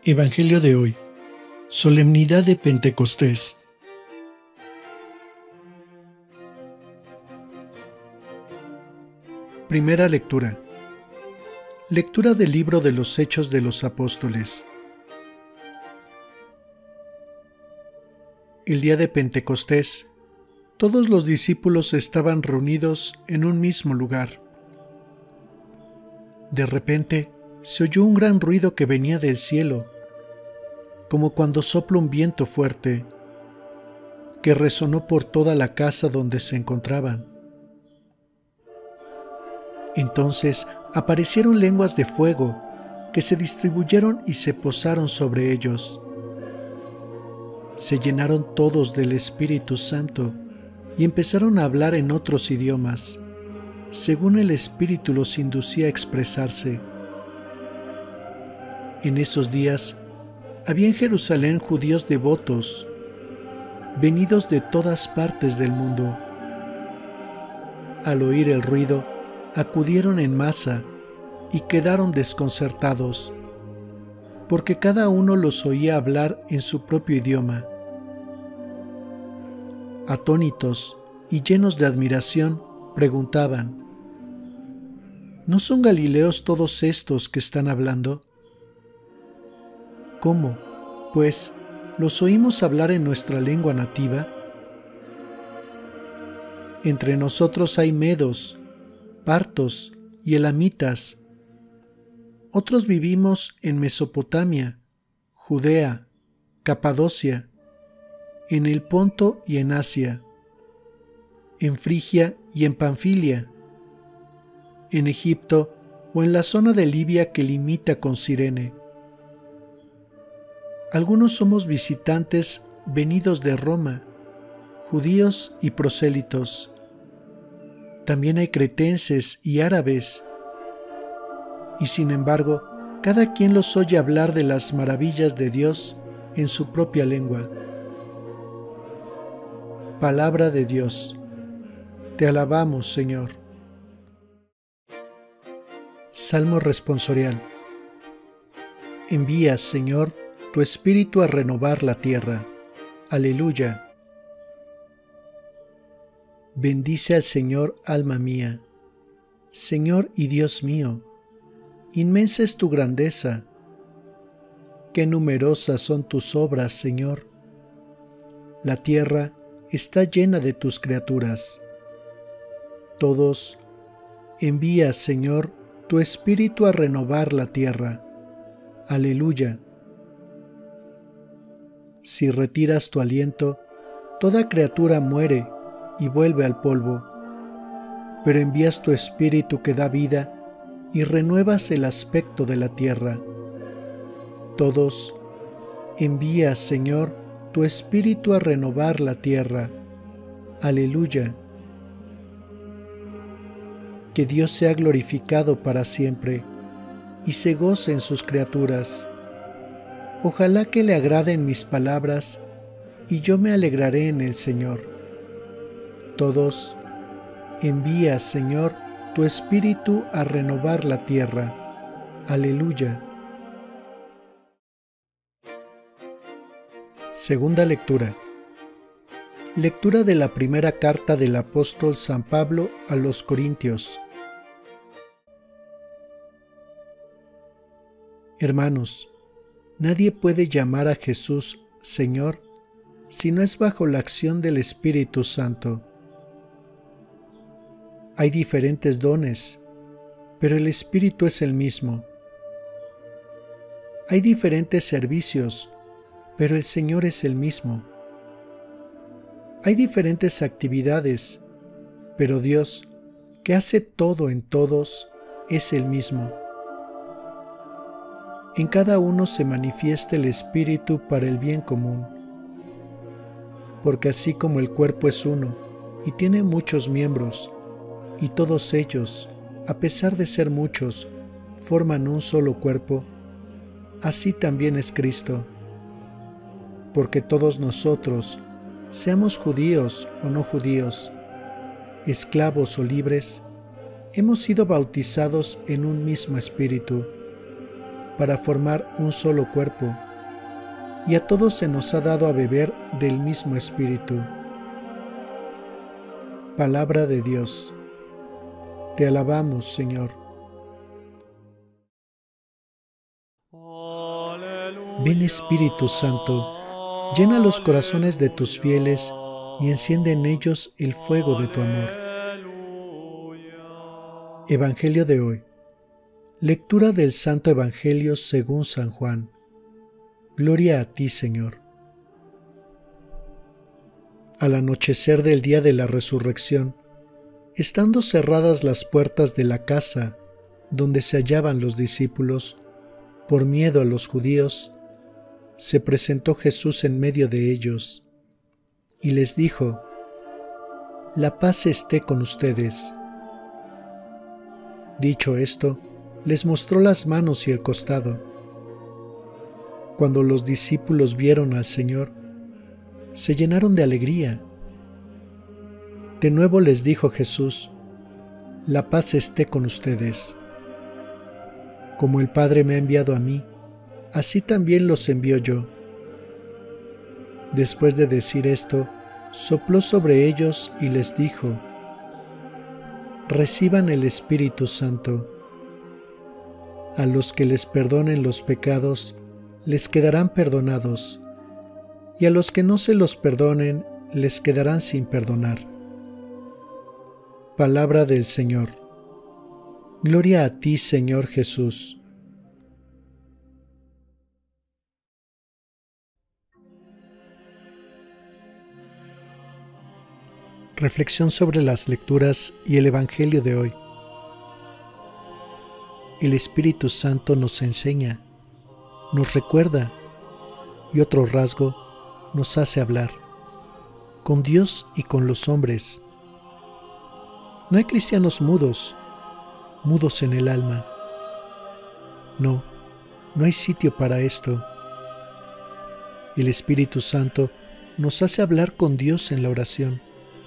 Evangelio de hoy. Solemnidad de Pentecostés. Primera lectura. Lectura del libro de los Hechos de los Apóstoles. El día de Pentecostés, todos los discípulos estaban reunidos en un mismo lugar. De repente, se oyó un gran ruido que venía del cielo, como cuando sopla un viento fuerte, que resonó por toda la casa donde se encontraban. Entonces aparecieron lenguas de fuego que se distribuyeron y se posaron sobre ellos. Se llenaron todos del Espíritu Santo y empezaron a hablar en otros idiomas, según el Espíritu los inducía a expresarse. En esos días había en Jerusalén judíos devotos, venidos de todas partes del mundo. Al oír el ruido, acudieron en masa y quedaron desconcertados, porque cada uno los oía hablar en su propio idioma. Atónitos y llenos de admiración, preguntaban: ¿No son galileos todos estos que están hablando? ¿Cómo, pues, los oímos hablar en nuestra lengua nativa? Entre nosotros hay medos, partos y elamitas. Otros vivimos en Mesopotamia, Judea, Capadocia, en el Ponto y en Asia, en Frigia y en Panfilia, en Egipto o en la zona de Libia que limita con Cirene. Algunos somos visitantes venidos de Roma, judíos y prosélitos. También hay cretenses y árabes. Y sin embargo, cada quien los oye hablar de las maravillas de Dios en su propia lengua. Palabra de Dios. Te alabamos, Señor. Salmo responsorial. Envía, Señor, tu Espíritu a renovar la tierra. Aleluya. Bendice al Señor, alma mía. Señor y Dios mío, inmensa es tu grandeza. Qué numerosas son tus obras, Señor. La tierra está llena de tus criaturas. Todos, envía, Señor, tu Espíritu a renovar la tierra. Aleluya. Si retiras tu aliento, toda criatura muere y vuelve al polvo, pero envías tu Espíritu que da vida y renuevas el aspecto de la tierra. Todos, envías, Señor, tu Espíritu a renovar la tierra. Aleluya. Que Dios sea glorificado para siempre y se goce en sus criaturas. Ojalá que le agraden mis palabras y yo me alegraré en el Señor. Todos, envía, Señor, tu Espíritu a renovar la tierra. Aleluya. Segunda lectura. Lectura de la primera carta del apóstol San Pablo a los Corintios. Hermanos, nadie puede llamar a Jesús Señor si no es bajo la acción del Espíritu Santo. Hay diferentes dones, pero el Espíritu es el mismo. Hay diferentes servicios, pero el Señor es el mismo. Hay diferentes actividades, pero Dios, que hace todo en todos, es el mismo. En cada uno se manifiesta el Espíritu para el bien común. Porque así como el cuerpo es uno y tiene muchos miembros, y todos ellos, a pesar de ser muchos, forman un solo cuerpo, así también es Cristo. Porque todos nosotros, seamos judíos o no judíos, esclavos o libres, hemos sido bautizados en un mismo Espíritu, para formar un solo cuerpo, y a todos se nos ha dado a beber del mismo Espíritu. Palabra de Dios. Te alabamos, Señor. Ven, Espíritu Santo, llena los corazones de tus fieles y enciende en ellos el fuego de tu amor. Evangelio de hoy. Lectura del Santo Evangelio según San Juan. Gloria a ti, Señor. Al anochecer del día de la resurrección, estando cerradas las puertas de la casa donde se hallaban los discípulos, por miedo a los judíos, se presentó Jesús en medio de ellos y les dijo: La paz esté con ustedes. Dicho esto, les mostró las manos y el costado. Cuando los discípulos vieron al Señor, se llenaron de alegría. De nuevo les dijo Jesús: La paz esté con ustedes. Como el Padre me ha enviado a mí, así también los envío yo. Después de decir esto, sopló sobre ellos y les dijo: Reciban el Espíritu Santo. A los que les perdonen los pecados, les quedarán perdonados, y a los que no se los perdonen, les quedarán sin perdonar. Palabra del Señor. Gloria a ti, Señor Jesús. Reflexión sobre las lecturas y el Evangelio de hoy. El Espíritu Santo nos enseña, nos recuerda y otro rasgo nos hace hablar, con Dios y con los hombres. No hay cristianos mudos en el alma. No hay sitio para esto. El Espíritu Santo nos hace hablar con Dios en la oración.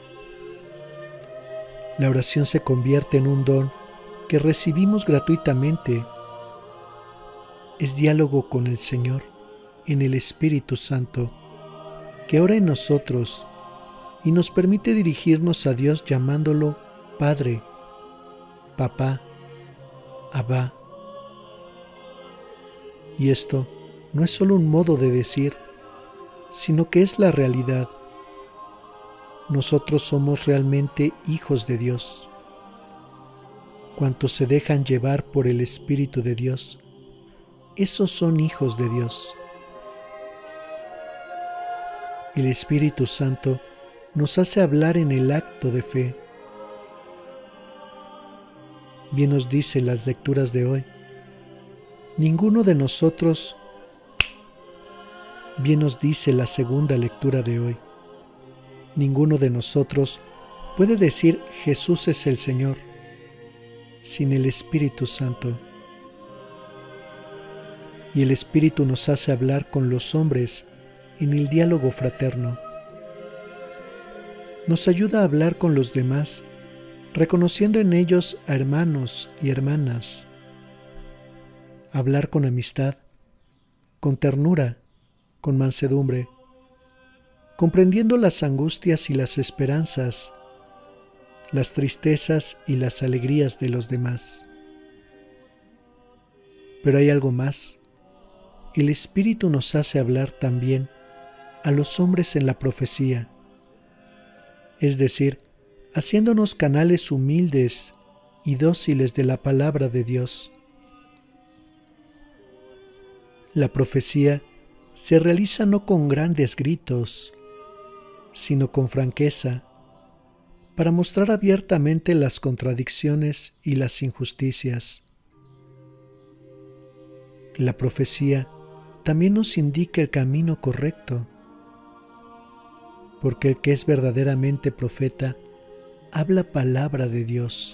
La oración se convierte en un don que recibimos gratuitamente. Es diálogo con el Señor en el Espíritu Santo, que ora en nosotros y nos permite dirigirnos a Dios llamándolo Padre, Papá, Abba. Y esto no es solo un modo de decir, sino que es la realidad. Nosotros somos realmente hijos de Dios. Cuantos se dejan llevar por el Espíritu de Dios, esos son hijos de Dios. El Espíritu Santo nos hace hablar en el acto de fe. Bien nos dice las lecturas de hoy. Ninguno de nosotros, bien nos dice la segunda lectura de hoy, ninguno de nosotros puede decir Jesús es el Señor sin el Espíritu Santo. Y el Espíritu nos hace hablar con los hombres en el diálogo fraterno. Nos ayuda a hablar con los demás, reconociendo en ellos a hermanos y hermanas. Hablar con amistad, con ternura, con mansedumbre, comprendiendo las angustias y las esperanzas, las tristezas y las alegrías de los demás. Pero hay algo más. El Espíritu nos hace hablar también a los hombres en la profecía, es decir, haciéndonos canales humildes y dóciles de la palabra de Dios. La profecía se realiza no con grandes gritos, sino con franqueza, para mostrar abiertamente las contradicciones y las injusticias. La profecía también nos indica el camino correcto, porque el que es verdaderamente profeta habla palabra de Dios.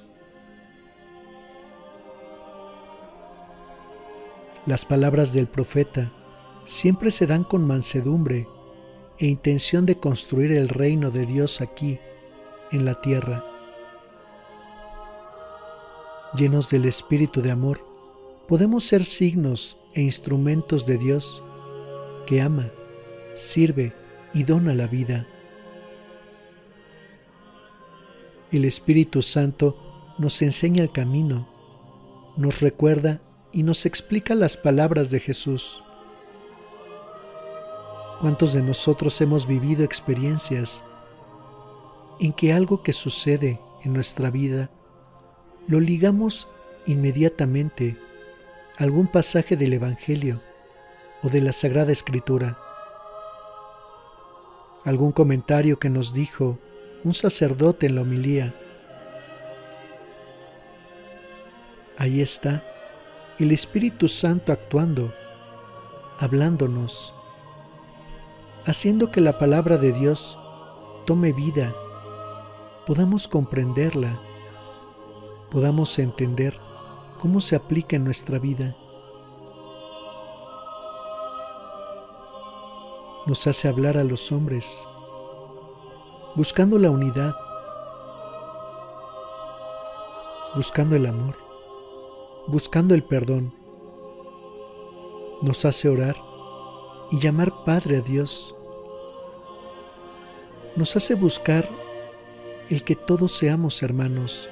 Las palabras del profeta siempre se dan con mansedumbre e intención de construir el reino de Dios aquí, en la tierra. Llenos del espíritu de amor, podemos ser signos e instrumentos de Dios que ama, sirve y dona la vida. El Espíritu Santo nos enseña el camino, nos recuerda y nos explica las palabras de Jesús. ¿Cuántos de nosotros hemos vivido experiencias en que algo que sucede en nuestra vida lo ligamos inmediatamente a algún pasaje del Evangelio o de la Sagrada Escritura? Algún comentario que nos dijo un sacerdote en la homilía. Ahí está el Espíritu Santo actuando, hablándonos, haciendo que la palabra de Dios tome vida, podamos comprenderla, podamos entender cómo se aplica en nuestra vida. Nos hace hablar a los hombres, buscando la unidad, buscando el amor, buscando el perdón. Nos hace orar y llamar Padre a Dios. Nos hace buscar el que todos seamos hermanos,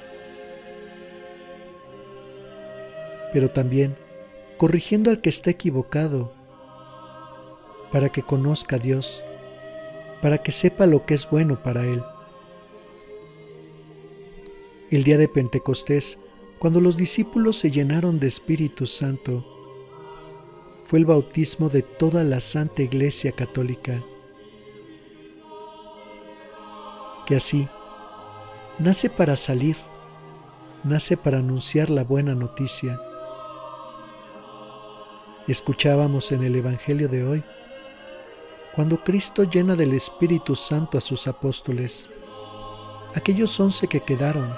pero también corrigiendo al que está equivocado, para que conozca a Dios, para que sepa lo que es bueno para él. El día de Pentecostés, cuando los discípulos se llenaron de Espíritu Santo, fue el bautismo de toda la Santa Iglesia Católica, que así nace para salir, nace para anunciar la buena noticia. Escuchábamos en el Evangelio de hoy, cuando Cristo llena del Espíritu Santo a sus apóstoles, aquellos 11 que quedaron,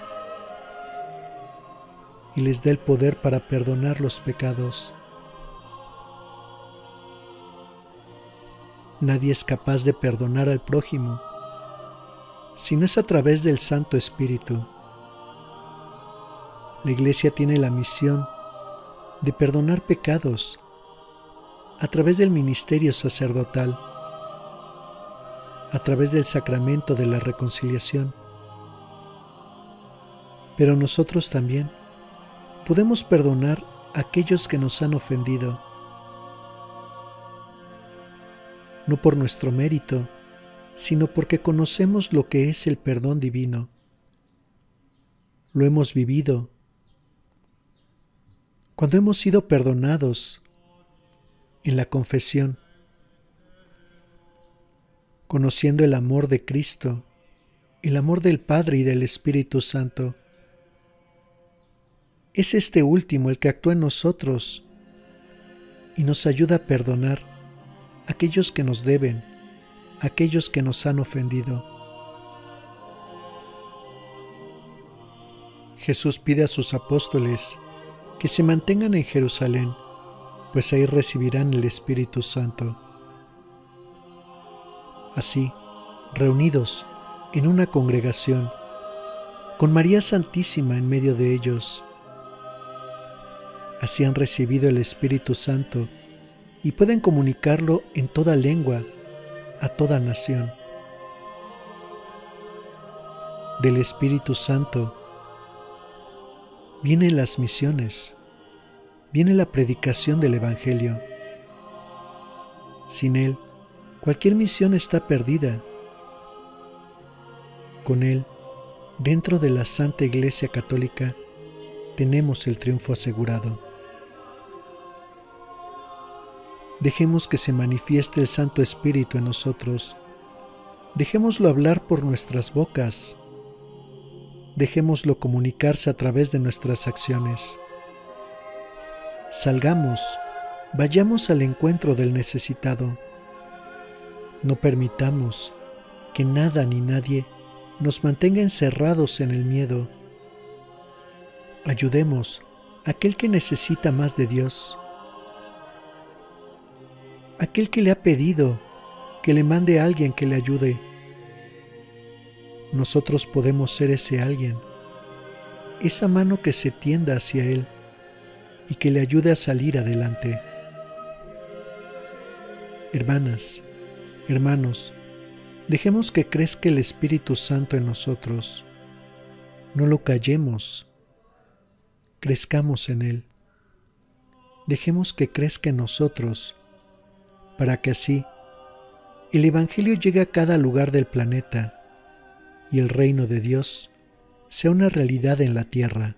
y les da el poder para perdonar los pecados. Nadie es capaz de perdonar al prójimo si no es a través del Santo Espíritu. La Iglesia tiene la misión de perdonar pecados a través del ministerio sacerdotal, a través del sacramento de la reconciliación. Pero nosotros también podemos perdonar a aquellos que nos han ofendido, no por nuestro mérito, sino porque conocemos lo que es el perdón divino. Lo hemos vivido. Cuando hemos sido perdonados en la confesión, conociendo el amor de Cristo, el amor del Padre y del Espíritu Santo, es este último el que actúa en nosotros y nos ayuda a perdonar a aquellos que nos deben, a aquellos que nos han ofendido. Jesús pide a sus apóstoles que se mantengan en Jerusalén, pues ahí recibirán el Espíritu Santo. Así, reunidos en una congregación, con María Santísima en medio de ellos, así han recibido el Espíritu Santo y pueden comunicarlo en toda lengua, a toda nación. Del Espíritu Santo vienen las misiones, viene la predicación del Evangelio. Sin él, cualquier misión está perdida. Con él, dentro de la Santa Iglesia Católica, tenemos el triunfo asegurado. Dejemos que se manifieste el Santo Espíritu en nosotros. Dejémoslo hablar por nuestras bocas. Dejémoslo comunicarse a través de nuestras acciones. Salgamos, vayamos al encuentro del necesitado. No permitamos que nada ni nadie nos mantenga encerrados en el miedo. Ayudemos a aquel que necesita más de Dios, aquel que le ha pedido que le mande a alguien que le ayude. Nosotros podemos ser ese alguien, esa mano que se tienda hacia él y que le ayude a salir adelante. Hermanas, hermanos, dejemos que crezca el Espíritu Santo en nosotros. No lo callemos, crezcamos en Él. Dejemos que crezca en nosotros, para que así el Evangelio llegue a cada lugar del planeta y el reino de Dios sea una realidad en la tierra.